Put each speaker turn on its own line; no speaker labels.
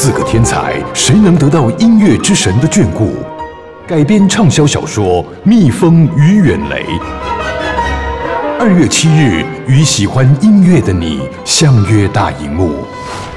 四个天才，谁能得到音乐之神的眷顾？改编畅销小说《蜜蜂与远雷》。2月7日，与喜欢音乐的你相约大荧幕。